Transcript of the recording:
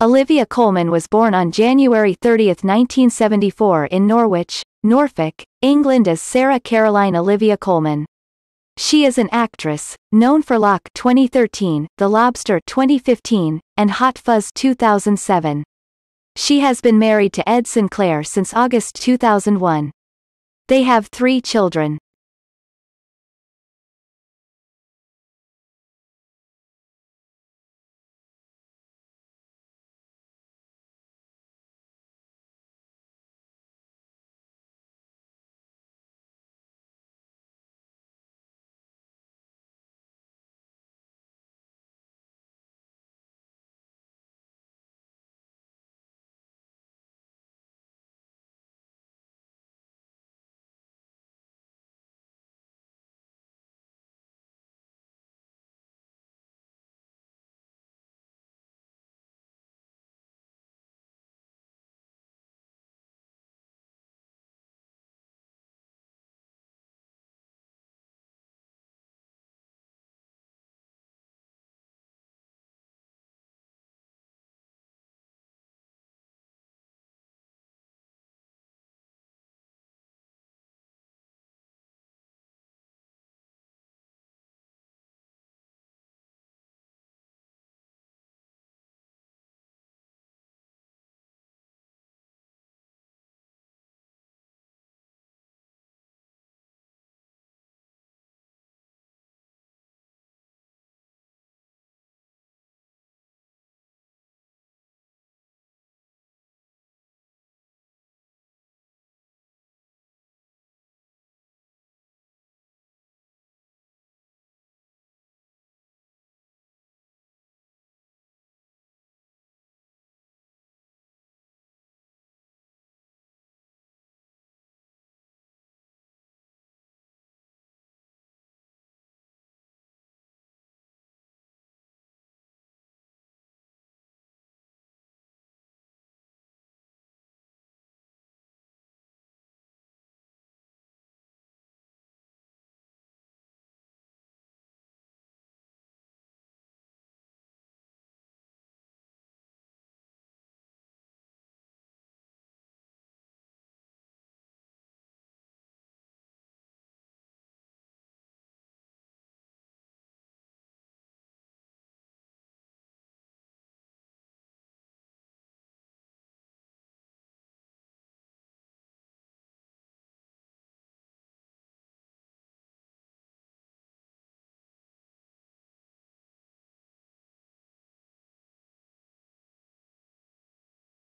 Olivia Colman was born on January 30, 1974 in Norwich, Norfolk, England as Sarah Caroline Olivia Colman. She is an actress, known for Locke 2013, The Lobster 2015, and Hot Fuzz 2007. She has been married to Ed Sinclair since August 2001. They have 3 children.